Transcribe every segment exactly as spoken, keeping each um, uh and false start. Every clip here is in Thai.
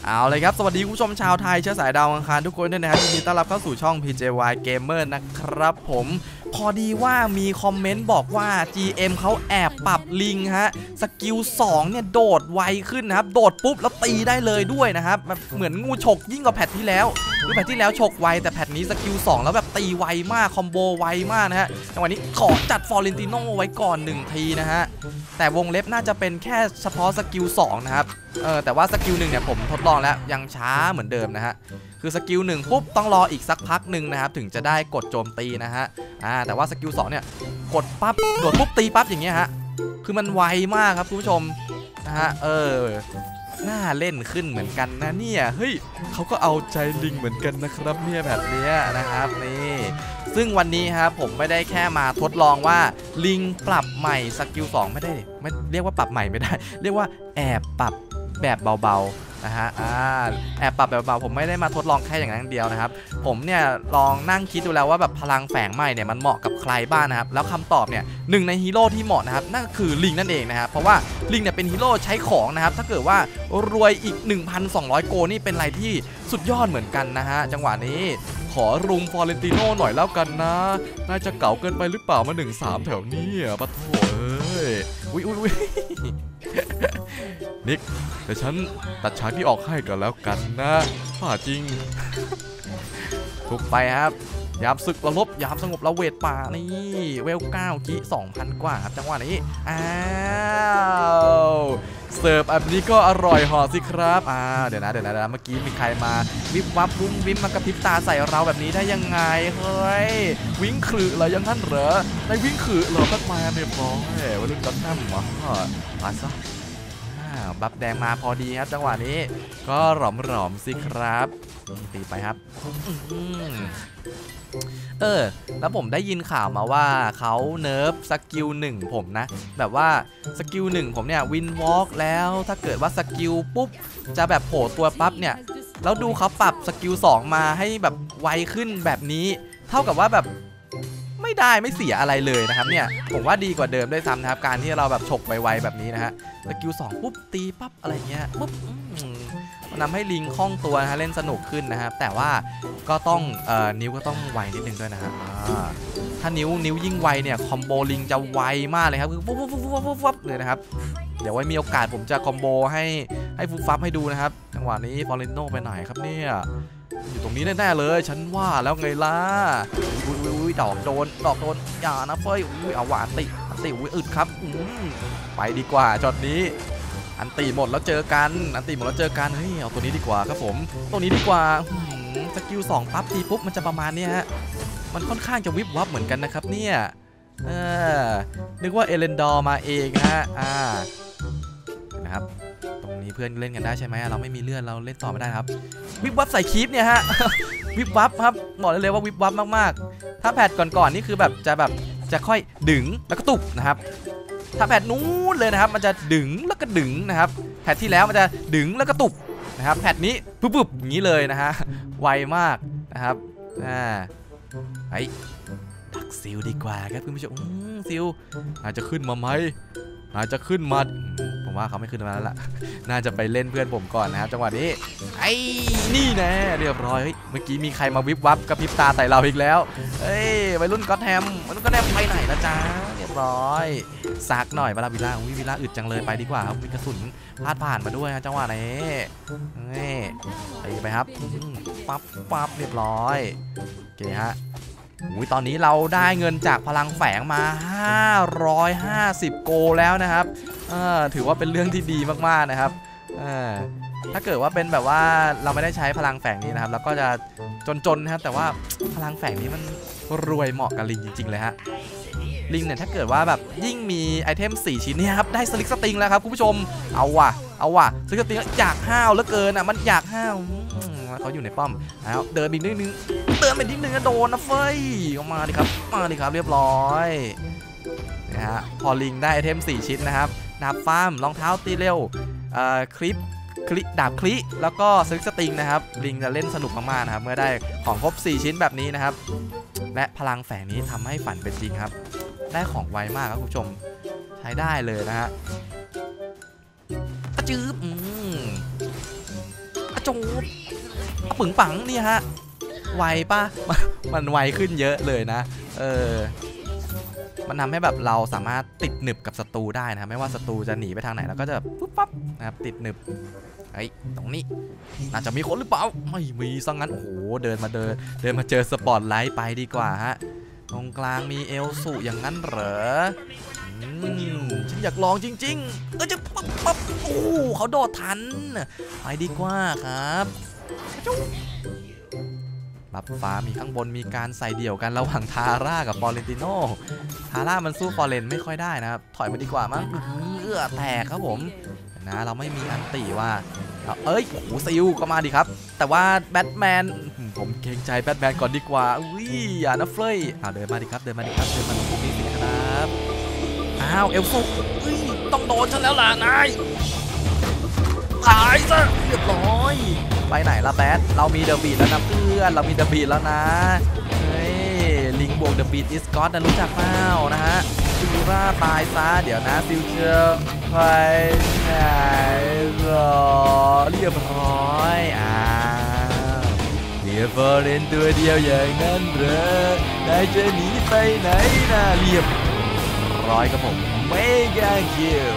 เอาเลยครับสวัสดีคุณผู้ชมชาวไทยเชื้อสายดาวอังคารทุกคนด้วยนะครับยินดีต้อนรับเข้าสู่ช่อง พี เจ วาย Gamer นะครับผมพอดีว่ามีคอมเมนต์บอกว่า จี เอ็ม เขาแอบปรับลิงฮะสกิลสองเนี่ยโดดไวขึ้นนะครับโดดปุ๊บแล้วตีได้เลยด้วยนะครับแบบเหมือนงูฉกยิ่งกว่าแพทที่แล้วคือแพทที่แล้วฉกไวแต่แพทนี้สกิลสองแล้วแบบตีไวมากคอมโบไวมากนะฮะจังหวะนี้ขอจัดฟอร์เรนติโนไว้ก่อนหนึ่งทีนะฮะแต่วงเล็บน่าจะเป็นแค่เฉพาะสกิลสองนะครับเออแต่ว่าสกิลหนึ่งเนี่ยผมทดลองแล้วยังช้าเหมือนเดิมนะฮะคือสกิลหนึ่งปุ๊บต้องรออีกสักพักหนึ่งนะครับถึงจะได้กดโจมตีนะฮะอ่าแต่ว่าสกิลสองเนี่ยกดปั๊บโดดปุ๊บตีปั๊บอย่างเงี้ยฮะคือมันไวมากครับคุณผู้ชมนะฮะเออน่าเล่นขึ้นเหมือนกันนะเนี่ยเฮ้ยเขาก็เอาใจลิงเหมือนกันนะครับเนี่ยแบบเนี้ยนะครับนี่ซึ่งวันนี้ครับผมไม่ได้แค่มาทดลองว่าลิงปรับใหม่สกิลสองไม่ได้ไม่เรียกว่าปรับใหม่ไม่ได้เรียกว่าแอบปรับแบบเบาๆนะฮะอ่าแอบปรับแบบเบาๆผมไม่ได้มาทดลองแค่อย่างนั้นเดียวนะครับผมเนี่ยลองนั่งคิดดูแล้วว่าแบบพลังแฝงใหม่เนี่ยมันเหมาะกับใครบ้าง นะครับแล้วคำตอบเนี่ยหนึ่งในฮีโร่ที่เหมาะนะครับนั่นก็คือลิงนั่นเองนะครับเพราะว่าลิงเนี่ยเป็นฮีโร่ใช้ของนะครับถ้าเกิดว่ารวยอีก หนึ่งพันสองร้อย โกนี่เป็นอะไรที่สุดยอดเหมือนกันนะฮะจังหวะนี้ขอรุมฟอร์เรนติโน่หน่อยแล้วกันนะน่าจะเก๋าเกินไปหรือเปล่ามาหนึ่งสามแถวนี้อ่ะปะโถเอ้ยอุ้ยอุ้ยอุ้ยนิกแต่ฉันตัดฉากที่ออกให้กันแล้วกันนะป่าจริงถูกไปครับยามศึกระลบยามสงบระเวทป่านี่เวลเก้ากิสองพันกว่าครับจังหวะนี้อ้าวเสิร์ฟแบบนี้ก็อร่อยหอสิครับอ่าเดี๋ยวนะเดี๋ยวนะเมื่อกี้มีใครมาวิบวับวุ้มวิมมากระพริบตาใส่เราแบบนี้ได้ยังไงเฮ้ยวิ่งขือเหรอยังท่านเหรอในวิ่งขือเหรอพัดมาเรียบร้อยวัยรุ่นก้อนน้ำหมอมาซะบัฟแดงมาพอดีครับจังหวะนี้ก็หลอมหลอมสิครับตีไปครับเออแล้วผมได้ยินข่าวมาว่าเขาเนิร์ฟสกิลหนึ่งผมนะแบบว่าสกิลหนึ่งผมเนี่ยวินวอล์กแล้วถ้าเกิดว่าสกิลปุ๊บจะแบบโผล่ตัวปั๊บเนี่ยแล้วดูเขาปรับสกิลสองมาให้แบบไวขึ้นแบบนี้เท่ากับว่าแบบไม่ได้ไม่เสียอะไรเลยนะครับเนี่ยผมว่าดีกว่าเดิมด้วยซ้ำนะครับการที่เราแบบฉกไวๆแบบนี้นะฮะสกิลสองปุ๊บตีปั๊บอะไรเงี้ยปุ๊บมันทำให้ลิงคล่องตัวนะฮะเล่นสนุกขึ้นนะครับแต่ว่าก็ต้องเอ่อนิ้วก็ต้องไวนิดนึงด้วยนะฮะถ้านิ้วนิ้วยิ่งไวเนี่ยคอมโบลิงจะไวมากเลยครับคือปุ๊บปุ๊บปุ๊บปุ๊บปุ๊บปุ๊บเลยนะครับเดี๋ยวไว้มีโอกาสผมจะคอมโบให้ให้ฟุบฟับให้ดูนะครับจังหวะนี้ฟอร์เรนโนไปไหนครับเนี่ยอยู่ตรงนี้แน่ๆเลยฉันว่าแล้วไงล่ะอุ้ยอุ้ยดอกโดนดอกโดนอย่านะเฟ้ยอุ้ยเอาหวานติอันติอุ้ยอึดครับไปดีกว่าจอดนี้อันติหมดแล้วเจอกันอันติหมดแล้วเจอกันเฮ้ยเอาตัวนี้ดีกว่าครับผมตัวนี้ดีกว่าสกิลสองปั๊บตีปุ๊บมันจะประมาณนี้ฮะมันค่อนข้างจะวิบวับเหมือนกันนะครับเนี่ยเออนึกว่าเอเลนดอร์มาเองฮะอ่านะครับตรงนี้เพื่อนเล่นกันได้ใช่ไหมเราไม่มีเลื่อนเราเล่นต่อไม่ได้ครับวิบวับใส่คีปเนี่ยฮะวิบวับครับบอกเลยว่าวิบวับมากๆถ้าแพทก่อนๆนี่คือแบบจะแบบจะค่อยดึงแล้วก็ตุบนะครับถ้าแพทนู้นเลยนะครับมันจะดึงแล้วก็ดึงนะครับแพทที่แล้วมันจะดึงแล้วก็ตุบนะครับแพทนี้ปุ๊บๆอย่างนี้เลยนะฮะไวมากนะครับอ่าไอ้ดักซิลดีกว่าครับคุณผู้ชมซิลอาจจะขึ้นมาไหมอาจจะขึ้นมาผมว่าเขาไม่ขึ้นมาแล้วล่ะน่าจะไปเล่นเพื่อนผมก่อนนะครับจังหวะนี้ไอ้นี่แน่เรียบร้อยเมื่อกี้มีใครมาวิบวับกระพริบตาใส่เราอีกแล้วเฮ้ยวัยรุ่นก็อตแฮมวัยรุ่นก็อตแฮมไปไหนนะจ๊ะเรียบร้อยซักหน่อยเวลาวิล่าวิล่าอึดจังเลยไปดีกว่าครับมีกระสุนพลาดผ่านมาด้วยจังหวะนี้นี่ไปไปครับปั๊บปั๊บเรียบร้อยโอเคฮะอุ้ยตอนนี้เราได้เงินจากพลังแฝงมาห้าร้อยห้าสิบโกแล้วนะครับถือว่าเป็นเรื่องที่ดีมากๆนะครับถ้าเกิดว่าเป็นแบบว่าเราไม่ได้ใช้พลังแฝงนี้นะครับแล้วก็จะจนๆนะครับแต่ว่าพลังแฝงนี้มันรวยเหมาะกับลิงจริงๆเลยฮะลิงเนี่ยถ้าเกิดว่าแบบยิ่งมีไอเทมสี่ชิ้นเนี่ยครับได้สลิกสติงแล้วครับคุณผู้ชมเอาว่ะเอาว่ะสลิกสติงอยากห้าวเหลือเกินอ่ะมันอยากห้าวเขาอยู่ในป้อมแล้วเดินอีกนิดนึงเดินไปนิดนึงก็โดนนะเฟ้ยออกมาดิครับมาดิครับเรียบร้อยนะฮะพอลิงได้ไอเทมสี่ชิ้นนะครับดาบฟาร์มรองเท้าตีเร็วคลิปคลิปดาบคลิแล้วก็สลิกสติงนะครับลิงจะเล่นสนุกมากๆนะครับเมื่อได้ของครบสี่ชิ้นแบบนี้นะครับและพลังแฝงนี้ทำให้ฝันเป็นจริงครับได้ของไวมากครับคุณผู้ชมใช้ได้เลยนะฮะจื๊บอืมจูบปึ๋งปังนี่ฮะไวป่ะมันไวขึ้นเยอะเลยนะเออมันทำให้แบบเราสามารถติดหนึบกับศัตรูได้นะไม่ว่าศัตรูจะหนีไปทางไหนเราก็จะปุ๊บปั๊บนะครับติดหนึบไอ้ตรงนี้น่าจะมีคนหรือเปล่าไม่มีซะงั้นโอ้โหเดินมาเดินเดินมาเจอสปอตไลท์ไปดีกว่าฮะตรงกลางมีเอลสูอย่างนั้นเหรอฉันอยากลองจริงๆเออจะปั๊บปั๊บโอ้เขาโดดทันไปดีกว่าครับบัฟฟ้ามีข้างบนมีการใส่เดี่ยวกันระหว่างทาร่ากับฟอเรนติโนทาร่ามันสู้ฟอเรนไม่ค่อยได้นะครับถอยมาดีกว่ามั้งเอื้อแตกครับผมนะเราไม่มีอันติว่าเอ้ยโอ้โหซิลก็มาดีครับแต่ว่าแบทแมนผมเกรงใจแบทแมนก่อนดีกว่าอุ้ยอย่านะเฟยอ่าเดินมาดีครับเดินมาดีครับเดินมาตรงนี้สิครับอ้าวเอลฟูต้องโดนฉันแล้วล่ะนายตายซะเรียบร้อยไปไหนละแบทเรามีเดอะบีทแล้วนะเพื่อนเรามีเดอะบีทแล้วนะเฮ้ยลิงบวกเดอะบีทอิสกอตนะรู้จักเปล่านะฮะซิลล่าตายซะเดี๋ยวนะซิลเชอร์ไปไหนรอเรียบร้อยอ่าเรียบร้อยเล่นตัวเดียวอย่างนั้นเหรอนายจะหนีไปไหนนะเรียบร้อยครับผมเมกาคิว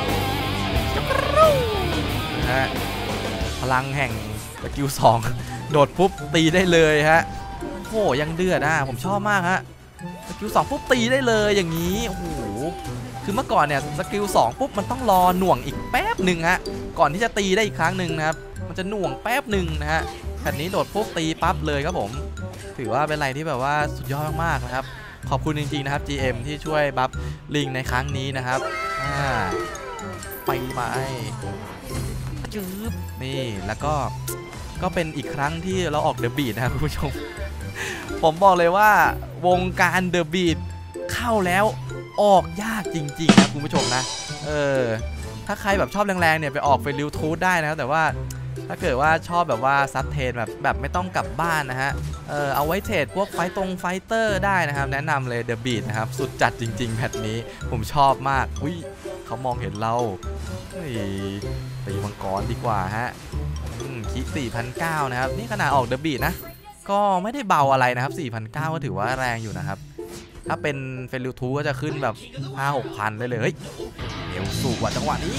นะฮะพลังแห่งสกิลสองโดดปุ๊บตีได้เลยฮะโอ้ยังเดือดอ่ะผมชอบมากฮะสกิลสองปุ๊บตีได้เลยอย่างนี้โอ้โหคือเมื่อก่อนเนี่ยสกิลสองปุ๊บมันต้องรอหน่วงอีกแป๊บหนึ่งฮะก่อนที่จะตีได้อีกครั้งหนึ่งนะครับมันจะหน่วงแป๊บหนึ่งนะฮะแผ่นนี้โดดปุ๊บตีปั๊บเลยครับผมถือว่าเป็นอะไรที่แบบว่าสุดยอดมากๆนะครับขอบคุณจริงๆนะครับ จี เอ็ม ที่ช่วยบัฟลิงในครั้งนี้นะครับอ่าไปไปจืบนี่แล้วก็ก็เป็นอีกครั้งที่เราออกเดอะบีทนะครับคุณผู้ชมผมบอกเลยว่าวงการเดอะบีทเข้าแล้วออกยากจริงๆนะคุณผู้ชมนะเออถ้าใครแบบชอบแรงๆเนี่ยไปออกเฟลิวทูธได้นะครับแต่ว่าถ้าเกิดว่าชอบแบบว่าซัดเทรดแบบแบบไม่ต้องกลับบ้านนะฮะเออเอาไว้เทรดพวกไฟตรงไฟเตอร์ได้นะครับแนะนำเลยเดอะบีทนะครับสุดจัดจริงๆแพทนี้ผมชอบมากอุ้ยเขามองเห็นเราตีมังกรดีกว่าฮะคิด สี่พันเก้าร้อย นะครับนี่ขนาดออกเดอะบีทนะก็ไม่ได้เบาอะไรนะครับ สี่พันเก้าร้อย ก็ถือว่าแรงอยู่นะครับถ้าเป็นเฟลิวทูก็จะขึ้นแบบ ห้าหกพัน ได้เลยเฮ้ยเอวสูงกว่าจังหวะนี้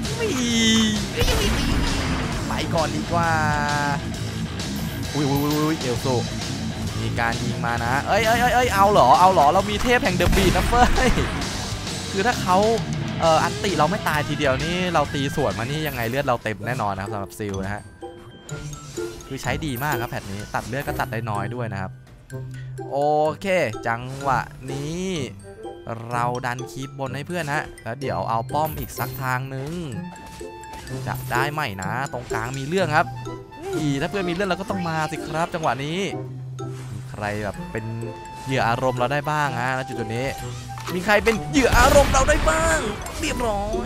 ไปก่อนดีกว่าอุ้ยอุ้ยอุ้ยเอวสูงมีการยิงมานะเอ้ยเอ้ยเอ้ยเอาเหรอเอาเหรอเรามีเทพแห่งเดอะบีทนะเฟ้ยคือถ้าเขาเอ่ออันติเราไม่ตายทีเดียวนี่เราตีสวนมานี่ยังไงเลือดเราเต็มแน่นอนนะครับสำหรับซิลนะฮะคือใช้ดีมากครับแพทนี้ตัดเลือดก็ตัดได้น้อยด้วยนะครับโอเคจังหวะนี้เราดันคีบบนให้เพื่อนฮะแล้วเดี๋ยวเอาป้อมอีกสักทางนึงจะได้ไหมนะตรงกลางมีเรื่องครับอีถ้าเพื่อนมีเรื่องเราก็ต้องมาสิครับจังหวะนี้มีใครแบบเป็นเหยื่ออารมณ์เราได้บ้างฮะณจุดๆนี้มีใครเป็นเหยื่ออารมณ์เราได้บ้างเรียบร้อย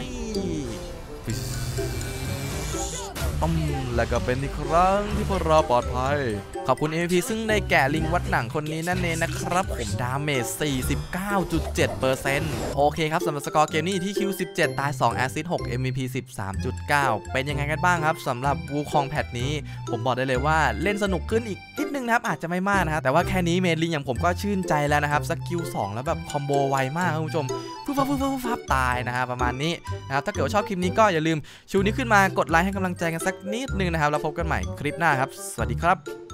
ต้มแล้วก็เป็นอีกครั้งที่พวกเราปลอดภัยขอบคุณ เอ็ม วี พี ซึ่งได้แก่ลิงวัดหนังคนนี้นั่นเองนะครับผมดาเมจ สี่สิบเก้าจุดเจ็ดเปอร์เซ็นต์ โอเคครับสำหรับสกอร์เกมนี้ที่ คิว สิบเจ็ด ตาย สอง แอสซิสต์ หก เอ็ม วี พี สิบสามจุดเก้า เป็นยังไงกันบ้างครับสำหรับวูคองแพทนี้ผมบอกได้เลยว่าเล่นสนุกขึ้นอีกนิดนึงนะครับอาจจะไม่มากนะครับแต่ว่าแค่นี้เมดลิงอย่างผมก็ชื่นใจแล้วนะครับสกิลสองแล้วแบบคอมโบไวมากคุณผู้ชมฟึ๊บฟึ๊บฟึ๊บฟึ๊บตายนะฮะประมาณนี้นะครับถ้าเกิดว่าชอบคลิปนี้ก็อย่าลืมชูนิ้วขึ้นมากดไลค์ให้กำลังใจกันสักนิดนึงนะครับแล้วพบกันใหม่คลิปหน้าครับสวัสดีครับ